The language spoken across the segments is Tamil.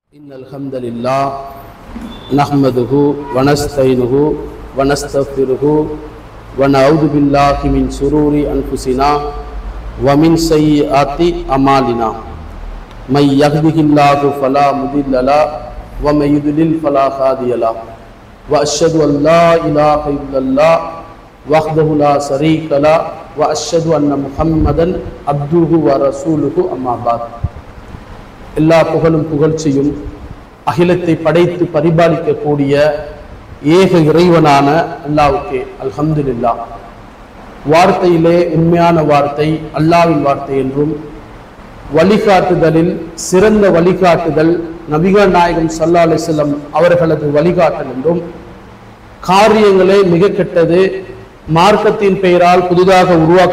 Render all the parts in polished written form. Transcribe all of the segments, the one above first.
إن الحمد لله نحمده ونستعينه ونستغفره ونعوذ بالله من شرور أنفسنا ومن سيئات أعمالنا من يهده الله فلا مضل له ومن يضلل فلا هادي له وأشهد أن لا إله إلا الله وحده لا شريك له وأشهد أن محمدا عبده ورسوله أما بعد எல்லா புகழும் புகழ்ச்சியும் அகிலத்தை படைத்து பரிபாலிக்கக்கூடிய ஏக இறைவனான அல்லாஹ்வுக்கே அல்ஹம்துலில்லாஹ். வார்த்தையிலே உண்மையான வார்த்தை அல்லாஹ்வின் வார்த்தை என்றும், வழிகாட்டுதலில் சிறந்த வழிகாட்டுதல் நபிகள் நாயகம் ஸல்லல்லாஹு அலைஹி வஸல்லம் அவர்களது வழிகாட்டல் என்றும், காரியங்களே மிக கெட்டது, மார்க்கத்தின் பெயரால் புதிதாக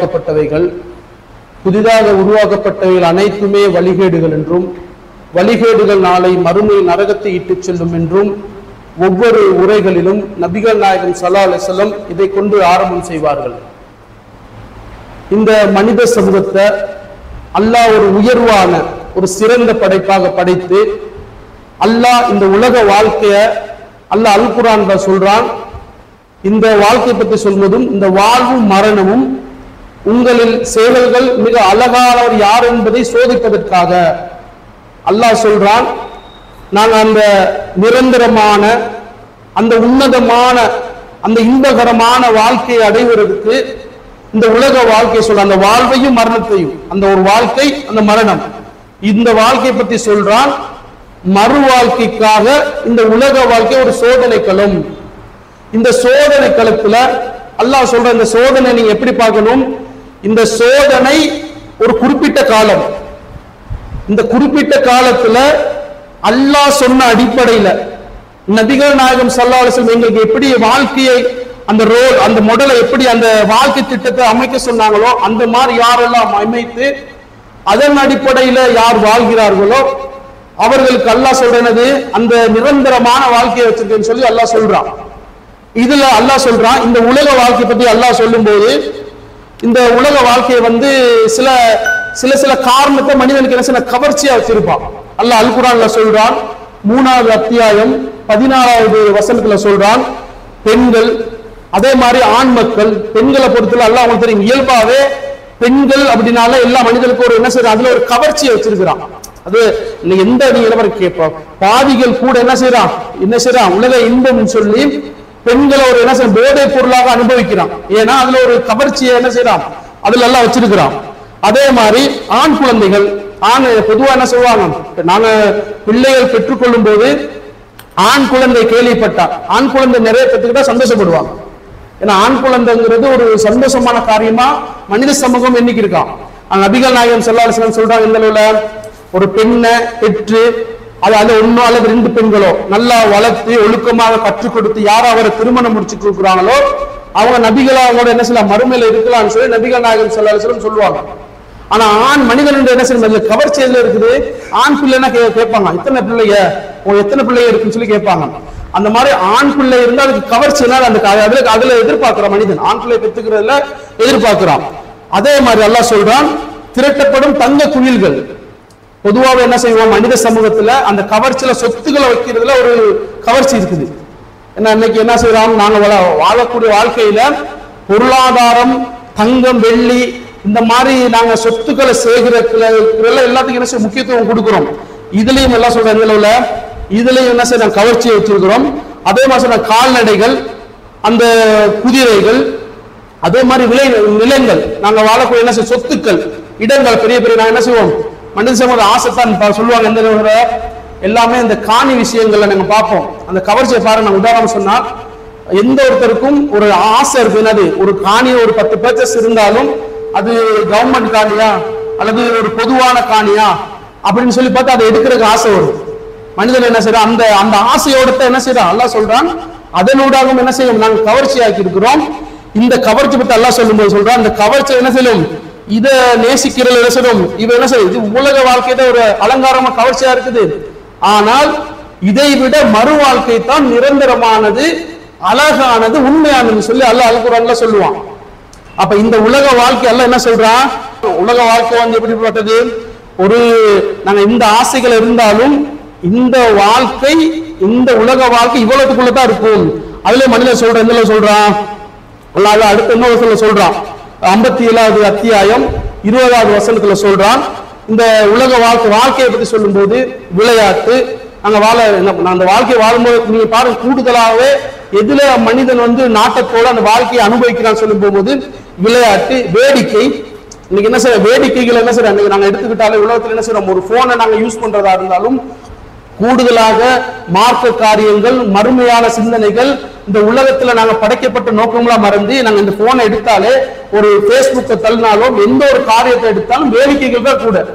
உருவாக்கப்பட்டவைகள் அனைத்துமே வழிகேடுகள் என்றும், வழிகேடுகள் நாளை மறுமை நரகத்தை இட்டுச் செல்லும் என்றும் ஒவ்வொரு உரைகளிலும் நபிகள் நாயகம் ஸல்லல்லாஹு அலைஹி வஸல்லம் இதை கொண்டு ஆரம்பம் செய்வார்கள். இந்த மனித சமூகத்தை அல்லாஹ் ஒரு உயர்வான ஒரு சிறந்த படைப்பாக படைத்து, அல்லாஹ் இந்த உலக வாழ்க்கைய அல்லாஹ் அல் குர்ஆன்ல சொல்றான். இந்த வாழ்க்கை பற்றி சொல்வதும், இந்த வாழ்வும் மரணமும் உங்களில் செயல்கள் மிக அழகானவர் யார் என்பதை சோதிப்பதற்காக அல்லாஹ் சொல்றான். நாங்கள் அந்த நிரந்தரமான, அந்த உன்னதமான, அந்த இன்பகரமான வாழ்க்கையை அடைவதற்கு இந்த உலக வாழ்க்கை சொல்ற, அந்த வாழ்வையும் மரணத்தையும், அந்த ஒரு வாழ்க்கை, அந்த மரணம், இந்த வாழ்க்கை பற்றி சொல்றான். மறு வாழ்க்கைக்காக இந்த உலக வாழ்க்கை ஒரு சோதனை களம். இந்த சோதனை களத்துல அல்லாஹ் சொல்ற, இந்த சோதனை நீங்க எப்படி பார்க்கணும்? இந்த சோதனை ஒரு குறிப்பிட்ட காலம். இந்த குறிப்பிட்ட காலத்துல அல்லாஹ் சொன்ன அடிப்படையில நபிகள் நாயகம் ஸல்லல்லாஹு அலைஹி வஸல்லம் எங்களுக்கு எப்படி வாழ்க்கையை, அந்த ரோல், அந்த மாடலை எப்படி, அந்த வாழ்க்கை திட்டத்தை அமைக்க சொன்னாங்களோ அந்த மாதிரி யாரெல்லாம் அமைத்து அதன் அடிப்படையில யார் வாழ்கிறார்களோ அவர்களுக்கு அல்லாஹ் சொல்றது அந்த நிரந்தரமான வாழ்க்கையை வச்சிருக்கேன்னு சொல்லி அல்லாஹ் சொல்றான். இதுல அல்லாஹ் சொல்றான், இந்த உலக வாழ்க்கை பத்தி அல்லாஹ் சொல்லும் போது, இந்த உலக வாழ்க்கையை சில காரணத்தை மனிதனுக்கு என்ன சில கவர்ச்சியா வச்சிருப்பான். அல்லாஹ் அல் குர்ஆன்ல சொல்றான், 3வது அத்தியாயம் 14வது வசனத்துல சொல்றான், பெண்கள், அதே மாதிரி ஆண் மக்கள். பெண்களை பொறுத்தல அல்லாஹ் உங்களுக்கு தெரியும், இயல்பாவே பெண்கள் அப்படின்னால எல்லா மனிதனுக்கும் ஒரு என்ன செய்யறான், அதுல ஒரு கவர்ச்சியை வச்சிருக்கிறான். அது எந்த நிலவரம் கேட்போம், பாவிகள் கூட என்ன செய்யறான் உலக இன்பம் சொல்லி பெண்களை ஒரு என்ன செய்ய போதை பொருளாக அனுபவிக்கிறான். ஏன்னா அதுல ஒரு கவர்ச்சியை என்ன செய்யறான், அதுல எல்லாம் வச்சிருக்கிறான். அதே மாதிரி ஆண் குழந்தைகள், பொதுவா என்ன சொல்லுவாங்க, நாங்க பிள்ளைகள் பெற்றுக்கொள்ளும் போது ஆண் குழந்தை கேள்விப்பட்டா, ஆண் குழந்தை நிறைய பெற்றுக்கிட்டா சந்தோஷப்படுவாங்க. ஏன்னா ஆண் குழந்தைங்கிறது ஒரு சந்தோஷமான காரியமா மனித சமூகம் எண்ணிக்கை இருக்கான். நபிகள் நாயகம் ஸல்லல்லாஹு அலைஹி வஸல்லம் சொல்றாங்க, இந்த அளவுல ஒரு பெண்ணை பெற்று அது ஒன்னோ அல்லது 2 பெண்களோ நல்லா வளர்த்து ஒழுக்கமாக கற்றுக் கொடுத்து யாரும் அவரை திருமணம் முடிச்சுட்டு இருக்கிறாங்களோ அவங்க நபிகளா அவங்களோட என்ன செய்யலாம், மறுமையில இருக்கலாம்னு சொல்லி நபிகள் நாயகம் ஸல்லல்லாஹு அலைஹி வஸல்லம் சொல்லுவாங்க. ஆனா ஆண் மனிதன் என்ன செய்ய கவர்ச்சி எதுல இருக்குது, ஆண் பிள்ளைன்னா கேட்பாங்க, எத்தனை பிள்ளைங்க இருக்குன்னு சொல்லி கேட்பாங்க. அந்த மாதிரி ஆண் பிள்ளை இருந்தா அதுக்கு கவர்ச்சி அதுல எதிர்பார்க்கிறான் மனிதன், ஆண் பிள்ளை பெற்றுக்கிறதுல எதிர்பார்க்கிறான். அதே மாதிரி அல்லாஹ் சொல்றான், திரட்டப்படும் தங்க குயில்கள். பொதுவாக என்ன செய்வோம் மனித சமூகத்துல, அந்த கவர்ச்சியில சொத்துக்களை வைக்கிறதுல ஒரு கவர்ச்சி இருக்குது. ஏன்னா இன்னைக்கு என்ன செய்யறோம், நாங்க வாழக்கூடிய வாழ்க்கையில பொருளாதாரம், தங்கம், வெள்ளி, இந்த மாதிரி நாங்க சொத்துக்களை சேகரிக்கல எல்லாத்துக்கும் என்ன செய்ய முக்கியத்துவம் கொடுக்கிறோம். இதுலயும் எல்லாம் சொல்ற, இதுலயும் என்ன செய்ய கவர்ச்சியை வச்சிருக்கிறோம். அதே மாதிரி கால்நடைகள், அந்த குதிரைகள், அதே மாதிரி நிலங்கள், நாங்க வாழக்கூடிய என்ன செய்ய சொத்துக்கள், இடங்கள், பெரிய பெரிய நாங்க என்ன செய்வோம் மனித சமூக ஆசைத்தான் சொல்லுவாங்க. எந்த எல்லாமே இந்த காணி விஷயங்கள்ல நாங்க பார்ப்போம். அந்த கவர்ச்சியை பாருங்க. உதாரணம் சொன்னா, எந்த ஒருத்தருக்கும் ஒரு ஆசை இருக்கு, என்னது, ஒரு காணி ஒரு 10 பேச்சஸ் இருந்தாலும் அது கவர்மெண்ட் காணியா அல்லது ஒரு பொதுவான காணியா அப்படின்னு சொல்லி பார்த்து அதை எடுக்கிறதுக்கு ஆசை வரும். மனிதன் என்ன செய்யறான், அந்த ஆசையோட என்ன செய்யறான், அல்லாஹ் சொல்றான், அதனூடாகவும் என்ன செய்யும் நாங்க கவர்ச்சி ஆக்கி இருக்கிறோம். இந்த கவர்ச்சி பத்தி அல்லாஹ் சொல்லும்போது சொல்றான், இந்த கவர்ச்சி என்ன செய்யும், இதை நேசிக்கிறது என்ன செய்யும், இது என்ன செய்யும், இது உலக வாழ்க்கையில ஒரு அலங்காரமா கவர்ச்சியா இருக்குது. ஆனால் இதை விட மறு வாழ்க்கை தான் நிரந்தரமானது, அழகானது, உண்மையானது சொல்லி அல்லாஹ் அல் குர்ஆன்ல சொல்லுவான். அப்ப இந்த உலக வாழ்க்கை அல்லாஹ் என்ன சொல்றான், உலக வாழ்க்கை எப்படிப்பட்டது, ஒரு நாங்க இந்த ஆசைகள் இருந்தாலும் இந்த வாழ்க்கை, இந்த உலக வாழ்க்கை இவ்வளவுக்குள்ளதான் இருக்கும். அதுல மனிதன் சொல்றான், எந்த சொல்றான், அடுத்த இன்னொரு சொல்றான், 57வது அத்தியாயம் 20வது வசனத்துல சொல்றான். இந்த உலக வாழ்க்கையை பத்தி சொல்லும் போது விளையாட்டு, நாங்க அந்த வாழ்க்கையை வாழும்போது நீங்க பாருங்க, கூடுதலாகவே எதுல மனிதன் நாட்டத்தோட அந்த வாழ்க்கையை அனுபவிக்கிறான்னு சொல்லும் போகும்போது விளையாட்டு, வேடிக்கை. இன்னைக்கு என்ன செய்ய, வேடிக்கைகள் என்ன செய்யறோம், நாங்க எடுத்துக்கிட்டாலே உலகத்துல என்ன செய்யறோம், ஒரு போனை நாங்க யூஸ் பண்றதா இருந்தாலும் கூடுதலாக மார்க்க காரியங்கள், மறுமையான சிந்தனைகள், இந்த உலகத்துல நாங்க படைக்கப்பட்ட நோக்கங்களா மறந்து நாங்க இந்த போனை எடுத்தாலே, ஒரு பேஸ்புக்கை தள்ளினாலும், எந்த ஒரு காரியத்தை எடுத்தாலும் வேடிக்கைகள் தான் கூட,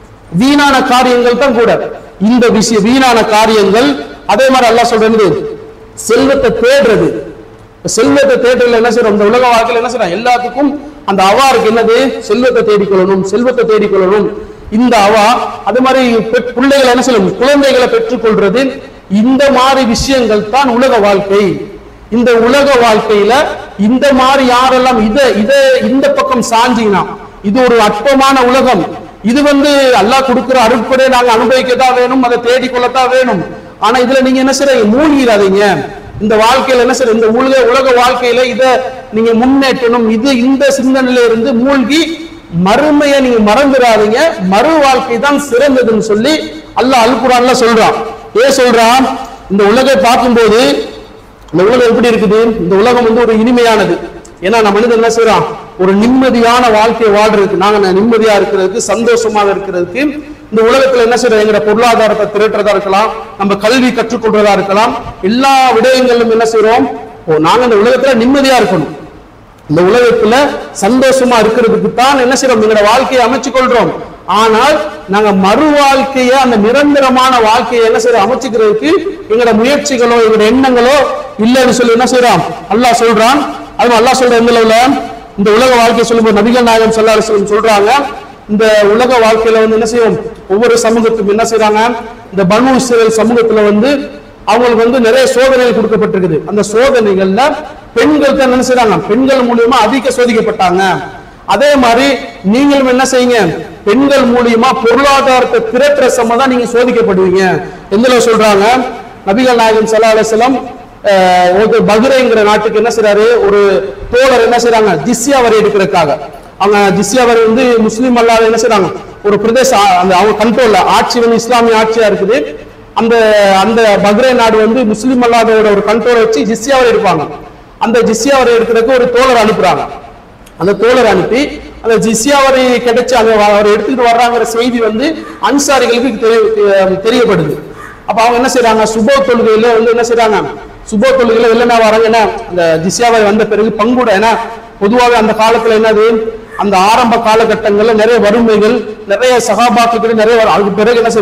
வீணான காரியங்கள் தான் கூட. இந்த விஷயம் வீணான காரியங்கள். அதே மாதிரி அல்லாஹ் சொல்றது செல்வத்தை தேடுறது. செல்வத்தை தேடுறதுல என்ன செய்யறோம், இந்த உலக வாழ்க்கையில என்ன செய்யறோம், எல்லாத்துக்கும் அந்த அவாருக்கு என்னது, செல்வத்தை தேடிக்கொள்ளணும், செல்வத்தை தேடிக்கொள்ளணும். இந்த அவா அதே மாதிரி பிள்ளைகளை என்ன செய்யணும், குழந்தைகளை பெற்றுக்கொள்றது. இந்த மாதிரி விஷயங்கள் தான் உலக வாழ்க்கை. இந்த உலக வாழ்க்கையில இந்த மாதிரி யாரெல்லாம் இந்த பக்கம் சாஞ்சினா, இது ஒரு அற்பமான உலகம். இது அல்லாஹ் கொடுக்கிற அருட்கொடை நாங்க அனுபவிக்கத்தான் வேணும், அதை தேடிக்கொள்ளத்தான் வேணும். ஆனா இதுல நீங்க என்ன செய்ய, மூழ்கிடாதீங்க. இந்த வாழ்க்கையில என்ன செய்ய, இந்த உலக வாழ்க்கையில இத நீங்க முன்னேற்றணும். இந்த சிந்தனையில இருந்து மூழ்கி மறுமையை நீங்க மறந்துடாதீங்க. மறு வாழ்க்கை தான் சிறந்ததுன்னு சொல்லி அல்லாஹ் அல் குர்ஆன்ல சொல்றான். ஏன் சொல்றான், இந்த உலகை பார்க்கும்போது இந்த உலகம் எப்படி இருக்குது, இந்த உலகம் ஒரு இனிமையானது. ஏன்னா நம்ம மனிதன் என்ன செய்யறான், ஒரு நிம்மதியான வாழ்க்கையை வாழ்றதுக்கு, நாங்க நிம்மதியா இருக்கிறதுக்கு, சந்தோஷமாக இருக்கிறதுக்கு இந்த உலகத்துல என்ன செய்யறோம், எங்க பொருளாதாரத்தை திரட்டுறதா இருக்கலாம், நம்ம கல்வி கற்றுக்கொள்றதா இருக்கலாம், எல்லா விடயங்களிலும் என்ன செய்யறோம், நாங்க இந்த உலகத்துல நிம்மதியா இருக்கணும், இந்த உலகத்துல சந்தோஷமா இருக்கிறதுக்கு தான் என்ன செய்யறோம், எங்களோட வாழ்க்கையை அமைச்சு கொள்றோம். ஆனால் நாங்க மறு வாழ்க்கைய, அந்த நிரந்தரமான வாழ்க்கையை என்ன செய்யறோம், அமைச்சுக்கிறதுக்கு எங்களோட முயற்சிகளோ எங்களோட எண்ணங்களோ இல்லைன்னு சொல்லி என்ன செய்யறோம் அல்லாஹ் சொல்றான். அது அல்லாஹ் சொல்ற இந்த உலக வாழ்க்கையை சொல்லும்போது நபிகள் நாயகம் ஸல்லல்லாஹு அலைஹி வஸல்லம் சொல்றாங்க, இந்த உலக வாழ்க்கையில என்ன செய்யும், ஒவ்வொரு சமூகத்துக்கும் என்ன செய்யறாங்க, இந்த பனு இஸ்ரவேல் சமூகத்துல அவங்களுக்கு நிறைய சோதனைகள் கொடுக்கப்பட்டிருக்குது. அந்த சோதனைகள்ல பெண்கள் தான் என்ன செய்யறாங்க, பெண்கள் மூலியமா அதிக சோதிக்கப்பட்டாங்க. அதே மாதிரி நீங்களும் என்ன செய்யுங்க, பெண்கள் மூலியமா பொருளாதாரத்தை திரட்டுற சமதான் நீங்க சோதிக்கப்படுவீங்க. எந்த சொல்றாங்க, நபிகள் நாயகம் ஸல்லல்லாஹு அலைஹி வஸல்லம் பஹ்ரைன்ங்கிற நாட்டுக்கு என்ன செய்யறாரு, ஒரு தோழர் என்ன செய்யறாங்க, ஜிஸ்யா வரி எடுக்கிறதுக்காக. அவங்க ஜிஸ்யா வரி முஸ்லீம் அல்லாத என்ன செய்யறாங்க, ஒரு பிரதேசம் அந்த அவங்க கண்ட்ரோல்ல ஆட்சி இஸ்லாமிய ஆட்சியா இருக்குது. அந்த பஹ்ரைன் நாடு முஸ்லீம் அல்லாதோட ஒரு கண்ட்ரோலை வச்சு ஜிஸ்யா வரி எடுப்பாங்க. அந்த ஜிஸ்யா வரி எடுக்கிறதுக்கு ஒரு தோழர் அனுப்புறாங்க. அந்த தோழர் அனுப்பி அந்த ஜிஸ்யா வரி கிடைச்சு அவர் எடுத்துக்கிட்டு வர்றாங்கிற செய்தி அன்சாரிகளுக்கு தெரியப்படுது. அப்ப அவங்க என்ன செய்யறாங்க, சுபோ தொழுகையில என்ன செய்யறாங்க, சுபோ தொழுகையில வெளில வராங்க. ஏன்னா அந்த ஜிஸ்யா வரி வந்த பிறகு பங்குட, ஏன்னா பொதுவாக அந்த காலத்துல என்னது, அந்த ஆரம்ப காலகட்டங்கள்ல நிறைய வறுமைகள், நிறைய சகாபாக்கள் நிறைய, அதுக்கு பிறகு என்ன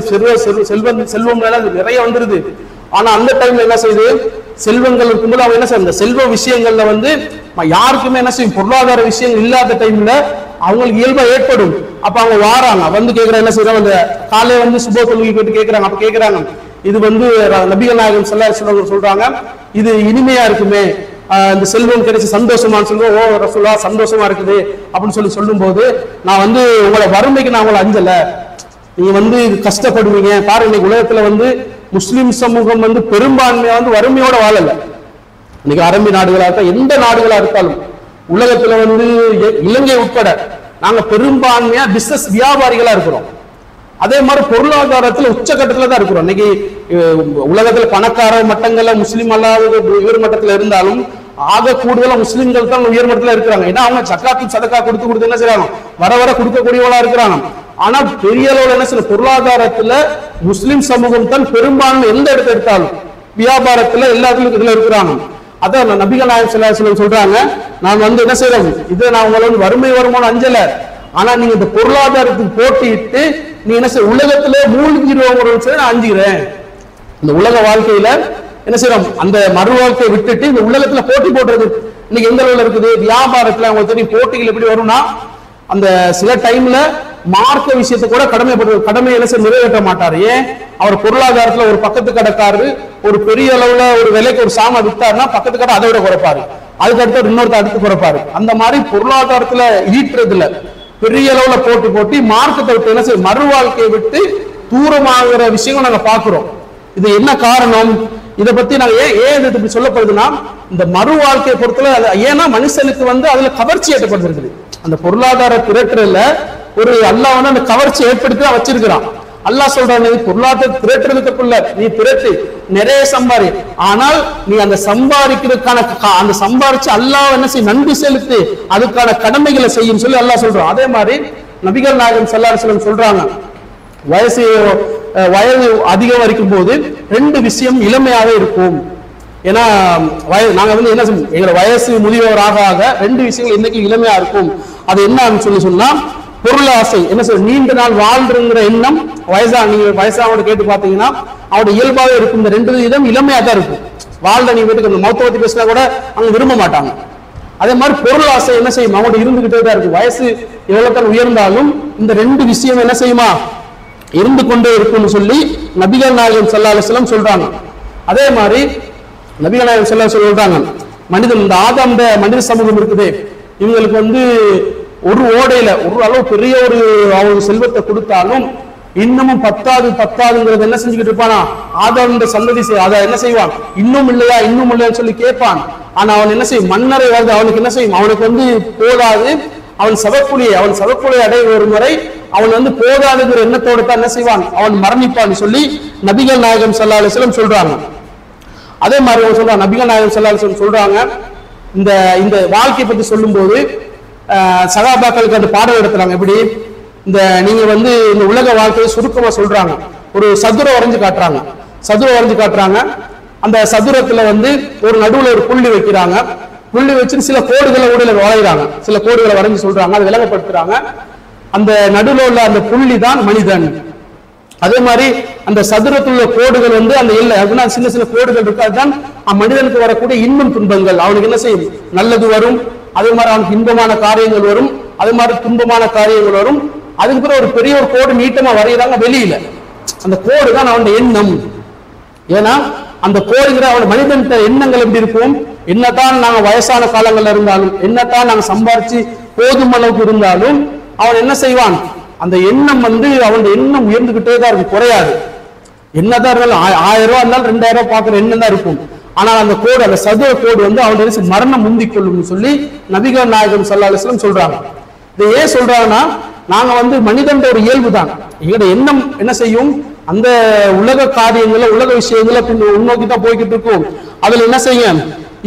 செல்வம் நிறைய வந்துருது. ஆனா அந்த டைம்ல என்ன செய்யுது, செல்வங்கள் இருக்கும்போது அவங்க என்ன செய்ய, அந்த செல்வ விஷயங்கள்ல யாருக்குமே என்ன செய்யும், பொருளாதார விஷயங்கள் இல்லாத டைம்ல அவங்களுக்கு இயல்பா ஏற்படும். அப்ப அவங்க வாராங்க, கேட்கறாங்க, என்ன செய்யறாங்க, அந்த காலையில சுபோ தொழுகை கேட்டு கேட்கறாங்க. அப்ப கேட்கறாங்க, இது நபிகள் நாயகம் ஸல்லல்லாஹு அலைஹி வஸல்லம் சொல்றாங்க, இது இனிமையா இருக்குமே, இந்த செல்வம் கிடைச்சி சந்தோஷமானு சொல்லுவோம். ஓ ரசூலா சந்தோஷமா இருக்குது அப்படின்னு சொல்லும் போது, நான் உங்களை வறுமைக்கு நான் உங்களை அஞ்சல, நீங்க கஷ்டப்படுவீங்க பாருங்க. இன்னைக்கு உலகத்துல முஸ்லிம் சமூகம் பெரும்பான்மையா வறுமையோட வாழல. இன்னைக்கு அரபி நாடுகளா இருக்கா, எந்த நாடுகளா இருந்தாலும் உலகத்துல இலங்கை உட்பட நாங்க பெரும்பான்மையா பிசினஸ் வியாபாரிகளா இருக்கிறோம். அதே மாதிரி பொருளாதாரத்துல உச்சகட்டத்துல தான் இருக்கிறோம். இன்னைக்கு உலகத்துல பணக்கார மட்டங்கள்ல முஸ்லீம் அல்லாத உயர் மட்டத்துல இருந்தாலும் ஆக கூடுதலா முஸ்லிம்கள் தான் உயர் மட்டத்துல இருக்கிறாங்க. ஏன்னா அவங்க சக்காத்து சதக்கா கொடுத்து என்ன செய்யறாங்க, வர கொடுக்கக்கூடியவளா இருக்கிறாங்க. ஆனா பெரிய அளவுல என்ன செய்ய, பொருளாதாரத்துல முஸ்லிம் சமூகம் தான் பெரும்பான்மை. எந்த இடத்தை எடுத்தாலும் வியாபாரத்துல எல்லாத்துலயும் இதுல இருக்கிறாங்க. அதான் நபிகள் நாயகம் ஸல்லல்லாஹு அலைஹி வஸல்லம் சொல்றாங்க, நான் என்ன செய்யறேன், இதை நான் உங்களை வறுமை வருமானம் அஞ்சல, ஆனா நீங்க இந்த பொருளாதாரத்துக்கு போட்டிட்டு நீ என்ன செய்ய, உலகத்துல மூழ்கிடுவோம் நான் அஞ்சுகிறேன். இந்த உலக வாழ்க்கையில என்ன செய்யறோம், அந்த மறு வாழ்க்கையை விட்டுட்டு இந்த உலகத்துல போட்டி போடுறது இன்னைக்கு எந்த அளவுல இருக்குது. வியாபாரத்துல அவங்க தெரியும் போட்டிகள் எப்படி வரும்னா, அந்த சில டைம்ல மார்க்க விஷயத்தை கூட கடமை என்ன செய்ய நிறைவேற்ற மாட்டாரு. ஏன், அவர் பொருளாதாரத்துல ஒரு பக்கத்து கடைக்காரரு ஒரு பெரிய அளவுல ஒரு விலைக்கு ஒரு சாமான் வித்தாருன்னா பக்கத்து கடை அதை விட குறைப்பாரு, அதுக்கு அடுத்து இன்னொருத்த அடுத்து குறைப்பாரு. அந்த மாதிரி பொருளாதாரத்துல ஈட்டுறதுல பெரிய அளவுல போட்டி மார்க்கத்தை விட்டு என்ன செய்ய, மறு வாழ்க்கையை விட்டு தூரமாகிற விஷயங்கள் நாங்க பார்க்கிறோம். இது என்ன காரணம்? இதை பத்தி நாங்க ஏன் இப்படி சொல்லப்படுதுன்னா, இந்த மறு வாழ்க்கையை பொறுத்தல ஏன்னா மனுஷனுக்கு அதுல கவர்ச்சி ஏற்படுத்திருக்குது. அந்த பொருளாதார திரட்டுல ஒரு அல்லாஹ் அந்த கவர்ச்சி ஏற்படுத்தி தான் வச்சிருக்கிறான். அல்லாஹ் சொல்றான், பொருளாதார திரட்டுறதுக்குள்ள நீ திரட்டு, நிறைய சம்பாரி, ஆனால் நீ அந்த சம்பாதிக்கிறதுக்கான அந்த சம்பாரிச்சு அல்லாஹ் என்ன செய்ய, நன்றி செலுத்து, அதுக்கான கடமைகளை செய்யும் சொல்லி அல்லாஹ் சொல்றான். அதே மாதிரி நபிகள் நாயகம் ஸல்லல்லாஹு அலைஹி வஸல்லம் சொல்றாங்க, வயது அதிகம் வரைக்கும் போது ரெண்டு விஷயம் இளமையாக இருக்கும். ஏன்னா நாங்க என்ன எங்களை வயசு முதியவராக ஆக ரெண்டு விஷயங்கள் இன்னைக்கு இளமையா இருக்கும். அது என்ன சொன்னா, பொருளாசை, என்ன சொல்ற, நீண்ட நாள் வாழ்றங்கிற எண்ணம். நீங்க வயசானோட கேட்டு பாத்தீங்கன்னா அவருடைய இயல்பாக இருக்கும். இந்த ரெண்டு விதம் இளமையா தான் இருக்கும். வாழ்ற நீங்க வீட்டுக்கு அந்த மௌத்த பத்தி பேசினா கூட அவங்க விரும்ப மாட்டாங்க. அதே மாதிரி பொருளாசை என்ன செய்யும், அவங்கள்ட்ட இருந்துகிட்டே தான் இருக்கும். வயசு எவ்வளவு உயர்ந்தாலும் இந்த ரெண்டு விஷயம் என்ன செய்யுமா, இருந்து கொண்டே இருக்கும்னு சொல்லி நபிகள் நாயகம் ஸல்லல்லாஹு அலைஹி வஸல்லம் சொல்றாங்க. அதே மாதிரி நபிகள் நாயகம் ஸல்லல்லாஹு அலைஹி வஸல்லம் சொல்றாங்க, மனிதன் இந்த ஆதாம் மனித சமூகம் இருக்குது, இவங்களுக்கு ஒரு ஓடையில ஒரு அளவு பெரிய ஒரு செல்வத்தை கொடுத்தாலும் இன்னமும் பத்தாதுங்கிறது என்ன செஞ்சுக்கிட்டு இருப்பானா, ஆதாம் சந்ததி அதை என்ன செய்வான், இன்னும் இல்லையான்னு சொல்லி கேட்பான். ஆனா அவன் என்ன செய்யும், மன்னரை வருது, அவனுக்கு என்ன செய்யும், அவனுக்கு போதாது, அவன் சவக்குழியை அடைய வரும் வரை அவன் போதாதுங்கிற எண்ணத்தோடு தான் என்ன செய்வான், அவன் மரணிப்பான்னு சொல்லி நபிகள் நாயகம் ஸல்லல்லாஹு அலைஹி வஸல்லம் சொல்றாங்க. அதே மாதிரி அவன் சொல்றான், நபிகள் நாயகம் ஸல்லல்லாஹு அலைஹி வஸல்லம் சொல்றாங்க, இந்த வாழ்க்கையை பத்தி சொல்லும் போது சகாபாக்களுக்கு அந்த பாடம் எடுத்துறாங்க. எப்படி நீங்க இந்த உலக வாழ்க்கையை சுருக்கமா சொல்றாங்க. ஒரு சதுரம் வரைஞ்சு காட்டுறாங்க. அந்த சதுரத்துல ஒரு நடுவுல ஒரு புள்ளி வைக்கிறாங்க. புள்ளி வச்சு சில கோடுகளை உடல வரைகிறாங்க. சில கோடுகளை வரைஞ்சு சொல்றாங்க, அதை விளங்கப்படுத்துறாங்க. அந்த நடுவுல உள்ள அந்த புள்ளி தான் மனிதன். அதே மாதிரி அந்த சதுரத்துள்ள கோடுகள் அந்த எல்லை அப்படின்னா சின்ன கோடுகள் இருக்கு. அதுதான் மனிதனுக்கு வரக்கூடிய இன்பம் துன்பங்கள். அவனுக்கு என்ன செய்யும், நல்லது வரும், அதே மாதிரி அவனுக்கு இன்பமான காரியங்கள் வரும், அதே மாதிரி துன்பமான காரியங்கள் வரும். அதுக்கு பிறகு ஒரு பெரிய ஒரு கோடு நீட்டமா வரைகிறாங்க வெளியில. அந்த கோடு தான் அவனுடைய எண்ணம். ஏன்னா அந்த கோடுங்கிற அவன் மனிதன் எண்ணங்கள் எப்படி இருக்கும், என்னதான் நாங்க வயசான காலங்கள்ல இருந்தாலும், என்னதான் நாங்க சம்பாரிச்சு போதும் அளவுக்கு இருந்தாலும் அவன் என்ன செய்வான், அந்த எண்ணம் அவனுடைய எண்ணம் உயர்ந்துகிட்டே தான் இருக்கும், குறையாது. என்னதான் இருந்தாலும் 1000 ரூபாய் இருந்தாலும் 2000 ரூபாய் பார்க்குற எண்ணம் தான் இருக்கும். ஆனால் அந்த கோடு, அந்த சதுர கோடு அவனுடைய மரணம் முந்திக் கொள்ளும் சொல்லி நபிகள் நாயகம் ஸல்லல்லாஹு அலைஹி வஸல்லம் சொல்றாங்க. இதை ஏன் சொல்றாங்கன்னா, நாங்க மனிதன் ஒரு இயல்பு தான், எங்களோட எண்ணம் என்ன செய்யும், அந்த உலக காரியங்களை உலக விஷயங்களை உள்நோக்கி தான் போய்கிட்டு இருக்கும். அதுல என்ன செய்யும்,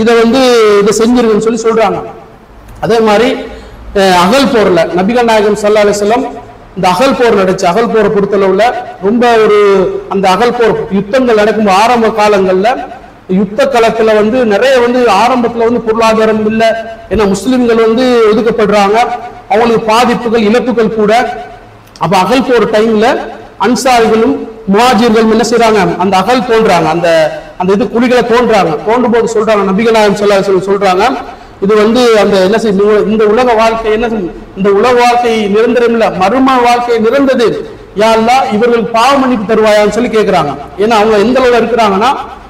இதை செஞ்சிருக்குன்னு சொல்லி சொல்றாங்க. அதே மாதிரி அகல் போர்ல நபிகள் நாயகம் ஸல்லல்லாஹு அலைஹி வஸல்லம் இந்த அகல் போர் நடந்துச்சு. அகல் போரை பொறுத்தளவுல ரொம்ப அந்த அகல் போர் யுத்தங்கள் நடக்கும் ஆரம்ப காலங்கள்ல யுத்த களத்துல நிறைய ஆரம்பத்துல பொருளாதாரம் இல்லை. ஏன்னா முஸ்லிம்கள் ஒதுக்கப்படுறாங்க, அவங்களுக்கு பாதிப்புகள் இழப்புகள் கூட. அப்ப அகல் போர் டைம்ல அன்சாரிகளும் முஹாஜிர்களும் என்ன செய்யறாங்க, அந்த அகல் தோன்றாங்க, அந்த குழிகளை தோண்டும் போது சொல்றாங்க, நபிகள் நாயகம் ஸல்லல்லாஹு அலைஹி வஸல்லம் சொல்றாங்க, இது அந்த என்ன செய்யும், இந்த உலக வாழ்க்கை என்ன செய்யும், இந்த உலக வாழ்க்கை நிரந்தரம் இல்ல, மர்ம வாழ்க்கை நிறந்தது, யா அல்லாஹ் இவர்களுக்கு பாவ மன்னிப்பு தருவாயான்னு சொல்லி கேட்கிறாங்க. ஏன்னா அவங்க எந்த அளவுல இருக்கிறாங்கன்னா,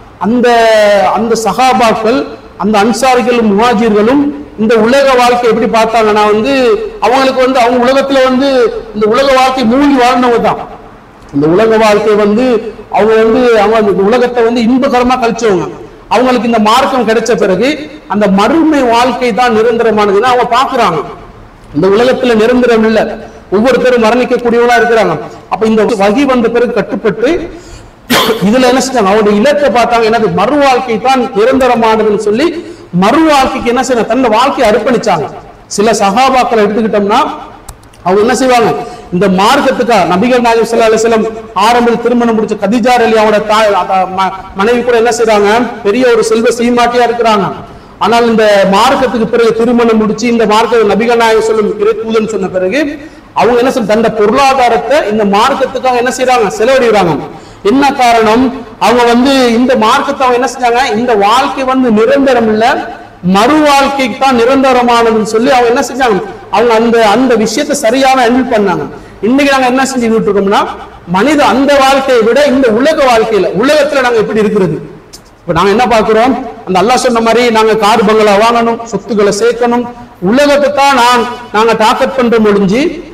அந்த சஹாபாக்கள், அந்த அன்சாரிகளும் முஹாஜிர்களும் இந்த உலக வாழ்க்கை எப்படி பார்த்தாங்கன்னா அவங்களுக்கு அவங்க உலகத்துல இந்த உலக வாழ்க்கை மூழ்கி வாழ்ந்தவங்க தான். இந்த உலக வாழ்க்கை அவங்க உலகத்தை இன்பகரமா கழிச்சவங்க. அவங்களுக்கு இந்த மார்க்கம் கிடைச்ச பிறகு அந்த மறுமை வாழ்க்கை தான் நிரந்தரமானதுன்னு அவங்க பாக்குறாங்க. இந்த உலகத்துல நிரந்தரம் இல்லை, ஒவ்வொருத்தரும் மரணிக்கக்கூடியவங்களா இருக்கிறாங்க. அப்ப இந்த வகி வந்த பிறகு கட்டுப்பட்டு இதுல என்ன செஞ்சாங்க, அவருடைய இலக்கை பார்த்தாங்க, என்னது மறு வாழ்க்கை தான் நிரந்தரமானதுன்னு சொல்லி மறு வாழ்க்கைக்கு என்ன செய்யணும், தன்னை வாழ்க்கையை அர்ப்பணிச்சாங்க. சில சஹாபாக்களை எடுத்துக்கிட்டோம்னா அவங்க என்ன செய்வாங்க, இந்த மார்க்கத்துக்காக நபிகள் நாயகம் ஸல்லல்லாஹு அலைஹி வஸல்லம் ஆரம்பத்தில் திருமணம் முடிச்ச கதீஜா ரலியல்லாஹு அன்ஹா மனைவி கூட என்ன செய்றாங்க, பெரிய ஒரு செல்வ சீமாட்டியா இருக்கிறாங்க. ஆனால் இந்த மார்க்கத்துக்கு பிறகு திருமணம் முடிச்சு இந்த மார்க்க நபிகள் நாயகம் சொல்லும் தூதன் சொன்ன பிறகு அவங்க என்ன செய்ய, தந்த பொருளாதாரத்தை இந்த மார்க்கத்துக்காக என்ன செய்யறாங்க, செலவழிகிறாங்க. என்ன காரணம், அவங்க இந்த மார்க்கத்தை அவங்க என்ன செஞ்சாங்க, இந்த வாழ்க்கை நிரந்தரம் இல்ல, மறு வாழ்க்கைக்கு தான் நிரந்தரமானதுன்னு சொல்லி அவங்க என்ன செஞ்சாங்க, அவங்க அந்த விஷயத்தை சரியான ஹேண்டில் பண்ணாங்க. இன்னைக்கு நாங்க என்ன செஞ்சுக்கிட்டு இருக்கோம்னா, மனித அந்த வாழ்க்கையை விட இந்த உலக வாழ்க்கையில உலகத்துல நாங்க எப்படி இருக்கிறது. இப்ப நாங்க என்ன பார்க்கிறோம், அந்த அல்லாஹ் சொன்ன மாதிரி நாங்க கார் பங்களா வாங்கணும், சொத்துக்களை சேர்க்கணும், உலகத்தை தான் நாங்க டார்கெட் பண்ற முடிஞ்சு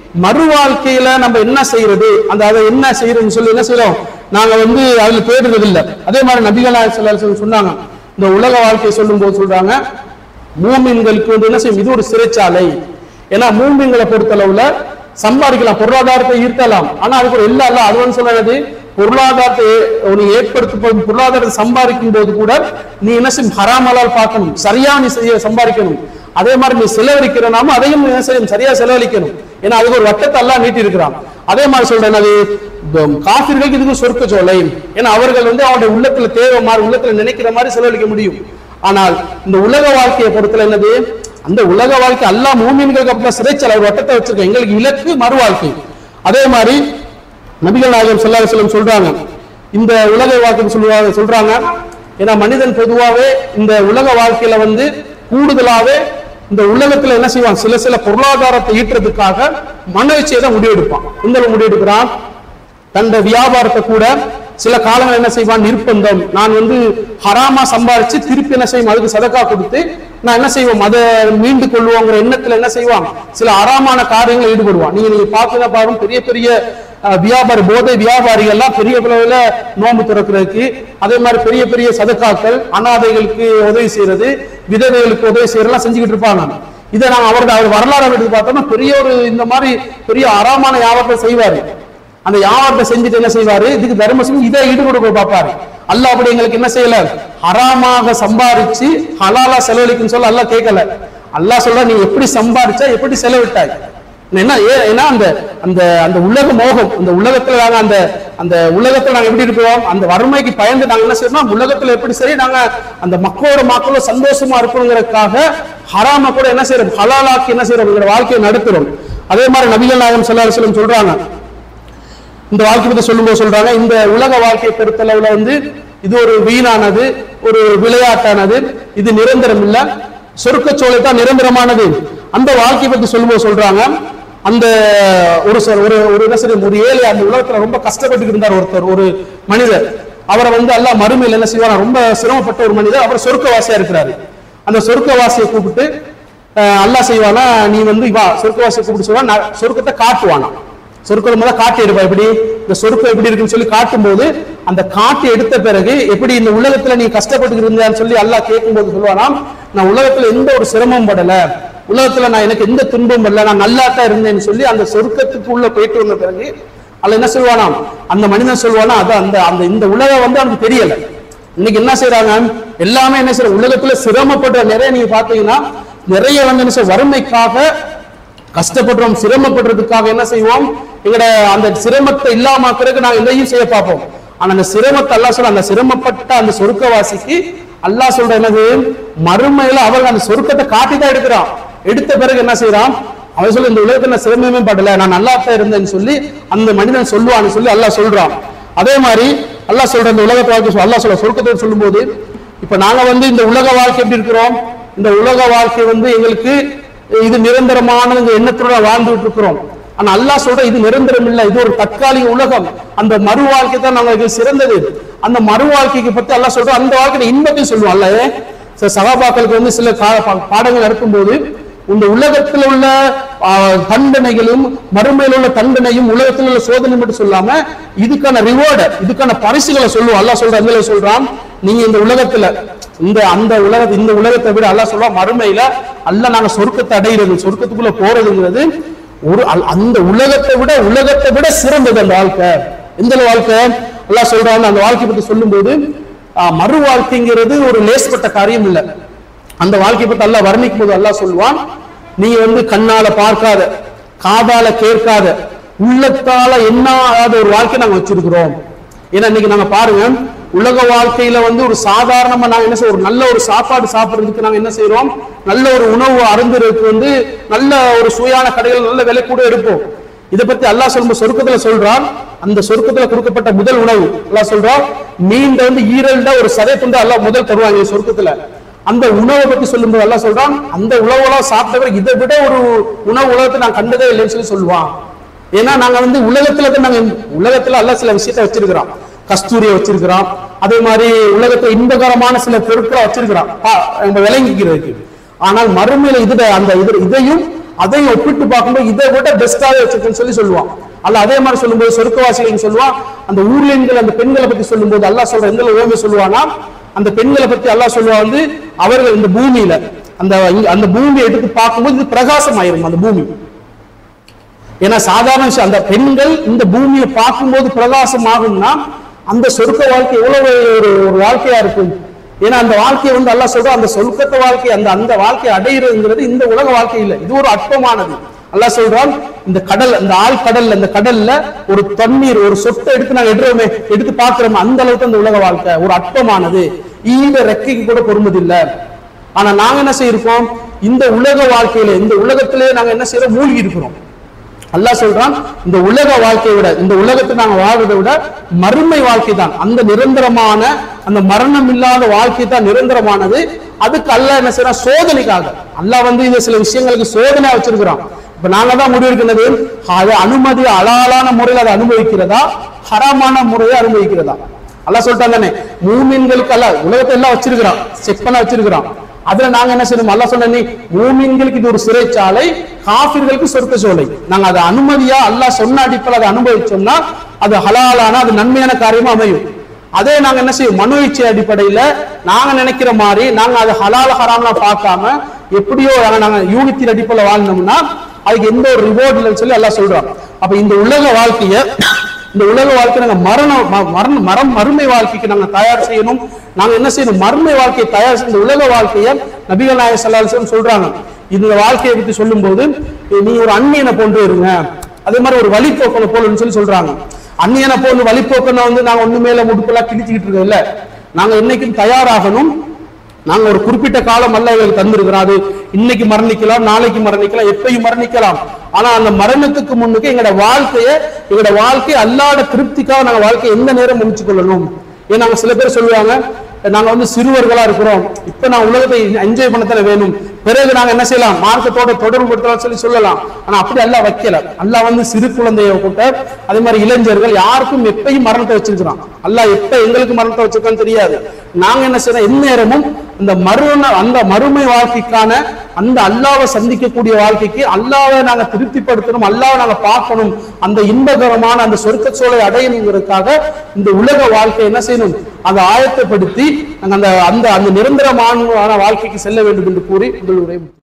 மறு வாழ்க்கையில நம்ம என்ன செய்யறது, அதை என்ன செய்யறதுன்னு சொல்லி என்ன செய்யறோம், நாங்க அதுல தேடுறது இல்லை. அதே மாதிரி நபிகள் நாயகம் ஸல்லல்லாஹு அலைஹி வஸல்லம் சொன்னாங்க, இந்த உலக வாழ்க்கையை சொல்லும் போது சொல்றாங்க, மூமின்களுக்கு என்ன செய்யும், இது ஒரு சிறைச்சாலை. ஏன்னா மூமின்களை பொறுத்தளவுல சம்பாதிக்கலாம், பொருளாதாரத்தை ஈர்த்தலாம், ஆனா அதுக்கு ஒரு இல்ல அல்ல அது சொல்றது, பொருளாதாரத்தை ஏற்படுத்தும் பொருளாதாரத்தை சம்பாதிக்கும் போது கூட நீ என்ன செய்யும், ஹராமலால் பார்க்கணும், சரியா நீ சம்பாதிக்கணும். அதே மாதிரி நீ செலவழிக்கிறனாம அதையும் என்ன செய்யும், சரியா செலவழிக்கணும். ஏன்னா அதுக்கு ஒரு வட்டத்தை எல்லாம் நீட்டி இருக்கிறான். அதே மாதிரி சொல்றேன், அது காஃபிர்களுக்கு இதுக்கு சொர்க்க சோலை. ஏன்னா அவர்கள் அவருடைய உள்ளத்துல தேவை மாதிரி உள்ளத்துல நினைக்கிற மாதிரி செலவழிக்க முடியும். ஆனால் இந்த உலக வாழ்க்கையை பொறுத்தல என்னது, அந்த உலக வாழ்க்கை அல்லாஹ் மூமின்களுக்கு அப்படி சிறைச்சாலை ஒரு வட்டத்தை வச்சிருக்க, எங்களுக்கு இலக்கு மறு வாழ்க்கை. அதே மாதிரி நபிகள் நாயகம் ஸல்லல்லாஹு அலைஹி வஸல்லம் சொல்றாங்க, இந்த உலக வாழ்க்கை சொல்றாங்க. ஏன்னா மனிதன் பொதுவாகவே இந்த உலக வாழ்க்கையில கூடுதலாவே இந்த உலகத்துல என்ன செய்வான், சில பொருளாதாரத்தை ஈட்டுறதுக்காக மனவச்சியை தான் முடிவெடுப்பான். இந்த முடிவெடுக்கிறான், தன் வியாபாரத்தை கூட சில காலங்கள் என்ன செய்வான், நிர்பந்தம், நான் ஹராமா சம்பாதிச்சு திருப்பி என்ன செய்வோம், அதுக்கு சதக்கா கொடுத்து நான் என்ன செய்வோம், அதை மீண்டு கொள்வோங்கிற எண்ணத்துல என்ன செய்வான், சில அறாமான காரியங்களை ஈடுபடுவான். நீங்க பார்த்துதான் பாருங்க, பெரிய பெரிய வியாபாரி, போதை வியாபாரிகள் எல்லாம் பெரிய அளவுல நோம்பு திறக்கிறதுக்கு, அதே மாதிரி பெரிய பெரிய சதக்காக்கள், அனாதைகளுக்கு உதவி செய்யறது, விதவைகளுக்கு உதவி செய்யறதெல்லாம் செஞ்சுக்கிட்டு இருப்பாங்க. இதை நாங்க அவர் வரலாறு எடுத்து பார்த்தோம்னா பெரிய ஒரு இந்த மாதிரி பெரிய அறாமான வியாபாரத்தை செய்வாரு. அந்த வியாபாரத்தை செஞ்சுட்டு என்ன செய்வாரு, இதுக்கு தர்மம் இதை ஈடுபட பார்ப்பாரு. அல்லாஹ் அப்படி எங்களுக்கு என்ன செய்யல, ஹராமாக சம்பாதிச்சு ஹலாலா செலவழிக்குன்னு சொல்ல அல்லாஹ் கேட்கல. அல்லாஹ் சொல்ற, நீ எப்படி சம்பாதிச்சா எப்படி செலவிட்டாய். என்ன ஏன்னா அந்த அந்த அந்த உலக மோகம், அந்த உலகத்துல நாங்க அந்த உலகத்துல நாங்க எப்படி இருக்கிறோம், அந்த வறுமைக்கு பயந்து நாங்க என்ன செய்யறோம், உலகத்துல எப்படி சரி நாங்க அந்த மக்களோட சந்தோஷமா இருக்கணுங்கிறதுக்காக ஹராம கூட என்ன செய்யறோம், ஹலாலாக்கி என்ன செய்யறோம், வாழ்க்கையை நடத்துறோம். அதே மாதிரி நபிகள் நாயகம் ஸல்லல்லாஹு அலைஹி வஸல்லம் சொல்றாங்க, இந்த வாழ்க்கை பத்தி சொல்லும்போது சொல்றாங்க, இந்த உலக வாழ்க்கையை பொறுத்தளவுல இது ஒரு வீணானது, ஒரு விளையாட்டானது, இது நிரந்தரம் இல்ல, சொர்க்கச்சோலை தான் நிரந்தரமானது. அந்த வாழ்க்கையை பத்தி சொல்லும்போது சொல்றாங்க, அந்த ஒரு ஏழை அந்த உலகத்துல ரொம்ப கஷ்டப்பட்டு இருந்தார் ஒருத்தர், ஒரு மனிதர். அவரை அல்லாஹ் மறுமையில் என்ன செய்வார், ரொம்ப சிரமப்பட்ட ஒரு மனிதர், அவர் சொர்க்கவாசியா இருக்கிறாரு. அந்த சொர்க்கவாசியை கூப்பிட்டு அல்லாஹ் செய்வானா, நீ வா சொர்க்கவாசியை கூப்பிட்டு சொல்லுவா, சொர்க்கத்தை காட்டுவானா, சொர்க்கம் காட்டி எடுப்பா, எப்படி இந்த சொர்க்கம் எப்படி இருக்குன்னு சொல்லி காட்டும் போது, அந்த காட்டி எடுத்த பிறகு எப்படி இந்த உலகத்துல நீ கஷ்டப்பட்டு இருந்தான்னு சொல்லி அல்லாஹ் கேட்கும் போது சொல்லுவானாம், நான் உலகத்துல எந்த ஒரு சிரமம் படல, உலகத்துல நான் எனக்கு எந்த துன்பம் வரல, நான் நல்லாத்தான் இருந்தேன்னு சொல்லி அந்த சொர்க்கத்துக்கு உள்ள போயிட்டு வந்த பிறகு அல்ல என்ன சொல்லுவானாம், அந்த மனிதன் சொல்லுவானா, அது அந்த அந்த இந்த உலகம் அவனுக்கு தெரியல. இன்னைக்கு என்ன செய்யறாங்க, எல்லாமே என்ன செய்யற, உலகத்துல சிரமப்படுற நிறைய நீங்க பாத்தீங்கன்னா நிறைய என்ன செய்ய, வறுமைக்காக கஷ்டப்படுறோம், சிரமப்படுறதுக்காக என்ன செய்வோம், எங்கட அந்த சிரமத்தை இல்லாமக்கிறதுக்கு நாங்க எதையும் செய்ய பார்ப்போம். ஆனா அந்த சிரமத்தை அல்லாஹ் சொல்ற, அந்த சிரமப்பட்ட அந்த சொர்க்கவாசிக்கு அல்லாஹ் சொல்ற என்னது, மறுமையில அவர்கள் அந்த சொர்க்கத்தை காட்டிதான் எடுக்கிறான். எடுத்த பிறகு என்ன செய்யறான், அவன் சொல்ல, இந்த உலகத்துல நான் சிரமமே படல, நான் நல்லாத்தான் இருந்தேன்னு சொல்லி அந்த மனிதன் சொல்லுவான்னு சொல்லி அல்லாஹ் சொல்றான். அதே மாதிரி அல்லாஹ் சொல்ற, இந்த உலக வாழ்க்கை அல்லாஹ் சொல்ற சொர்க்கத்தை சொல்லும் போது, இப்ப நாங்க இந்த உலக வாழ்க்கை எப்படி இருக்கிறோம், இந்த உலக வாழ்க்கை எங்களுக்கு இது நிரந்தரமான எண்ணத்தோட வாழ்ந்துட்டு இருக்கிறோம். ஆனா அல்லாஹ் சொல்ற, இது நிரந்தரம் இல்லை, இது ஒரு தற்காலிக உலகம், அந்த மறு வாழ்க்கை தான் நமக்கு சிறந்தது. அந்த மறு வாழ்க்கைக்கு பத்தி அல்லாஹ் சொல்ற, அந்த வாழ்க்கை இன்பத்தையும் சொல்லுவோம். அல்ல சகாபாக்களுக்கு சில பாடங்கள் நடக்கும்போது, இந்த உலகத்தில் உள்ள தண்டனைகளும் மறுமையில் உள்ள தண்டனையும் உலகத்தில் உள்ள சோதனை மட்டும் சொல்லாம இதுக்கான ரிவார்டு, இதுக்கான பரிசுகளை சொல்லுவோம். அல்லாஹ் சொல்ற, அந்த சொல்றான், நீங்க இந்த உலகத்துல இந்த உலகத்தை விட அல்லாஹ் சொல்றா, மறுமையில அல்லாஹ் நாங்க சொர்க்கத்தை அடைகிறது, சொர்க்கத்துக்குள்ள போறதுங்கிறது ஒரு அந்த உலகத்தை விட சிறந்தது அந்த வாழ்க்கை. எந்த வாழ்க்கை அல்லாஹ் சொல்றாங்க, அந்த வாழ்க்கை பத்தி சொல்லும் போது, மறு வாழ்க்கைங்கிறது ஒரு லேஸ்பட்ட காரியம் இல்லை. அந்த வாழ்க்கை பத்தி அல்லாஹ் வர்ணிக்கும் போது அல்லாஹ் சொல்லுவான், நீங்க கண்ணால பார்க்காத, காதால கேட்காத, உள்ளத்தால எண்ணாத ஒரு வாழ்க்கை நாங்க வச்சிருக்கிறோம். ஏன்னா இன்னைக்கு நாங்க பாருங்க, உலக வாழ்க்கையில ஒரு சாதாரணமா நாங்க என்ன செய்வோம், ஒரு நல்ல ஒரு சாப்பாடு சாப்பிடுறதுக்கு நாங்க என்ன செய்யறோம், நல்ல ஒரு உணவு அருந்துறதுக்கு நல்ல ஒரு சுவையான கடைகள் நல்ல விலை கூட எடுப்போம். இதை பத்தி அல்லாஹ் சொல்லும் சொர்க்கத்துல சொல்றான், அந்த சொர்க்கத்துல கொடுக்கப்பட்ட முதல் உணவு அல்லாஹ் சொல்றான், மீண்ட ஈரல்ட ஒரு சதை துண்டு அல்லாஹ் முதல் தருவாங்க சொர்க்கத்துல. அந்த உணவை பத்தி சொல்லும்போது அல்லாஹ் சொல்றான், அந்த உணவுலாம் சாப்பிட்டவர் இதை விட ஒரு உணவு உலகத்தை நான் கண்டதே இல்லைன்னு சொல்லி சொல்லுவான். ஏன்னா நாங்க உலகத்துல அல்லாஹ் சில விஷயத்த வச்சிருக்கிறோம், கஸ்தூரியை வச்சிருக்கிறோம், அதே மாதிரி உலகத்துல இன்பகரமான சில பொருட்களை வச்சிருக்கிறோம் நம்ம விளங்கிக்கிறதுக்கு. ஆனால் மறுமையில இதையும் அதை ஒப்பிட்டு பார்க்கும்போது இதை விட பெஸ்டாவே வச்சிருக்குன்னு சொல்லுவான். அல்லாஹ் அதே மாதிரி சொல்லும்போது சொர்க்கவாசிகள் சொல்லுவான், அந்த ஊர்லின்கள் அந்த பெண்களை பத்தி சொல்லும்போது அல்லாஹ் சொல்ற எந்த உவமை சொல்லுவானா, அந்த பெண்களை பத்தி அல்லாஹ் சொல்லுவா வந்து அவர்கள் இந்த பூமியில அந்த பூமியை எடுத்து பார்க்கும்போது இது பிரகாசமாயிரும் அந்த பூமி. ஏன்னா சாதாரண விஷயம், அந்த பெண்கள் இந்த பூமியை பார்க்கும்போது பிரகாசம் ஆகும்னா அந்த சொர்க்க வாழ்க்கை எவ்வளவு ஒரு வாழ்க்கையா இருக்கும். ஏன்னா அந்த வாழ்க்கையை வந்து அல்லாஹ் சொல்ற அந்த சொர்க்கத்தை வாழ்க்கை அந்த வாழ்க்கையை அடையிறதுங்கிறது இந்த உலக வாழ்க்கை இல்லை, இது ஒரு அற்பமானது. அல்லாஹ் சொல்றான், இந்த கடல், அந்த ஆழ்கடல்ல, இந்த கடல்ல ஒரு தண்ணீர் ஒரு சொட்டை எடுத்து நாங்க எடுத்து பார்க்கிறோம், அந்த அளவுக்கு அந்த உலக வாழ்க்கை ஒரு அற்பமானது, இந்த ரெக்கைக்கு கூட பொறுமதில்லை. ஆனா நாங்க என்ன செய்யிருக்கோம், இந்த உலக வாழ்க்கையில இந்த உலகத்திலே நாங்க என்ன செய்யறோம், மூழ்கி இருக்கிறோம். அல்லாஹ் சொல்றான், இந்த உலக வாழ்க்கையை விட, இந்த உலகத்தை நாங்க வாழ்வதை விட மறுமை வாழ்க்கை தான் அந்த நிரந்தரமான, அந்த மரணம் இல்லாத வாழ்க்கை தான் நிரந்தரமானது. அதுக்கு அல்லாஹ் என்ன செய்யறான், சோதனைக்காக அல்லாஹ் வந்து இந்த சில விஷயங்களுக்கு சோதனை வச்சிருக்கிறான். இப்ப நாங்க தான் முடிவெடுக்கிறது, அது அனுமதி அலாலான முறையில் அதை அனுபவிக்கிறதா, ஹராமான முறையை அனுபவிக்கிறதா. அல்லாஹ் சொல்லிட்டான் தானே, மூமின்களுக்கு அல்லாஹ் உலகத்தை எல்லாம் வச்சிருக்கிறான், செக் பண்ண வச்சிருக்கிறான். அதுல நாங்க என்ன செய்யணும், அல்லாஹ் சொன்ன மூமின்களுக்கு இது ஒரு சிறைச்சாலை, காஃபிர்களுக்கு சொர்க்க சோலை. நாங்க அதை அனுமதியா அல்லாஹ் சொன்ன அடிப்படையில் அதை அனுபவிச்சோம்னா அது ஹலாலான, அது நன்மையான காரியமா அமையும். அதே நாங்க என்ன செய்யும், மனோ இச்சை அடிப்படையில நாங்க நினைக்கிற மாதிரி நாங்க அதை ஹலால ஹராம்லாம் பார்க்காம எப்படியோ நாங்க யூகத்தின் அடிப்படையில் வாழ்ந்தோம்னா அதுக்கு எந்த ஒரு ரிவார்ட் இல்லைன்னு சொல்லி அல்லாஹ் சொல்றான். அப்ப இந்த உலக வாழ்க்கையை நாங்க மறுமை வாழ்க்கைக்கு நாங்க தயார் செய்யணும். நாங்க என்ன செய்யணும், மறுமை வாழ்க்கையை தயார் செய்ய. இந்த உலக வாழ்க்கையை நபிகள் நாயகம் ஸல்லல்லாஹு அலைஹி வஸல்லம் சொல்றாங்க. இந்த வாழ்க்கையை பத்தி சொல்லும் போது, நீ ஒரு அந்நியனை போன்று இருங்க, அதே மாதிரி ஒரு வழிபோக்கனை போலன்னு சொல்லி சொல்றாங்க. அந்நியனை போன்று வழிபோக்கனை வந்து நாங்க ஒண்ணு மேல முடுப்பெல்லாம் கிழிச்சுக்கிட்டு இருக்கோம் இல்ல, நாங்க என்னைக்கும் தயாராகணும். நாங்க ஒரு குறிப்பிட்ட காலம் அல்ல எங்களுக்கு தந்திருக்கிறோம், அது இன்னைக்கு மரணிக்கலாம், நாளைக்கு மரணிக்கலாம், எப்பயும் மரணிக்கலாம். ஆனா அந்த மரணத்துக்கு முன்னுக்கு எங்களோட வாழ்க்கை அல்லாஹ்வுடைய திருப்திக்காக நாங்க வாழ்க்கையை எந்த நேரம் முடிச்சு கொள்ளணும். ஏன்னா நாங்க சில பேர் சொல்லுவாங்க, நாங்க வந்து சிறுவர்களா இருக்கிறோம், இப்ப நான் உலகத்தை என்ஜாய் பண்ணத்தானே வேணும், பிறகு நாங்க என்ன செய்யலாம், மார்க்கத்தோட தொடர்பு படுத்தலாம் சொல்லலாம். ஆனா அப்படி அல்லாஹ் வைக்கல. அல்லாஹ் வந்து சிறு குழந்தைய கூட்ட, அதே மாதிரி இளைஞர்கள் யாருக்கும் எப்பயும் மரணத்தை வச்சிருக்கிறான். அல்லாஹ் எப்ப எங்களுக்கு மரணத்தை வச்சிருக்கான்னு தெரியாது. நாங்க என்ன செய்யறோம், எந்நேரமும் அந்த மறுமை வாழ்க்கைக்கான அந்த அல்லாஹ்வை சந்திக்கக்கூடிய வாழ்க்கைக்கு அல்லாஹ்வை நாங்க திருப்திப்படுத்தணும், அல்லாஹ்வை நாங்க பார்க்கணும், அந்த இன்பகரமான அந்த சொர்க்க சோலை அடையணுங்கிறதுக்காக இந்த உலக வாழ்க்கை என்ன செய்யணும், அதை ஆயத்தப்படுத்தி நாங்க அந்த நிரந்தரமான வாழ்க்கைக்கு செல்ல வேண்டும் என்று கூறி உங்கள் உரை